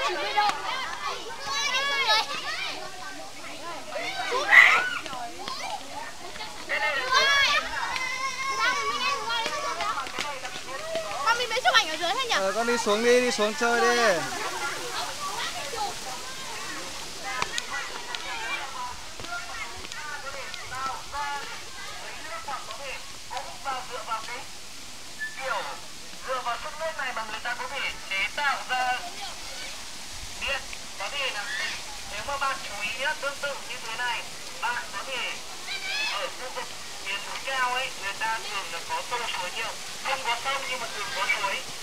90 độ. Con mình mới chụp ảnh ở dưới thôi nhỉ? Con đi xuống đi xuống chơi đi. Dựa vào sức nước này mà người ta có thể chế tạo ra điện. Có thể là nếu mà bạn chú ý nhá, tương tự như thế này, bạn có thể ở khu vực miền núi cao ấy, người ta thường là có sông suối nhiều, không có sông nhưng mà thường có suối.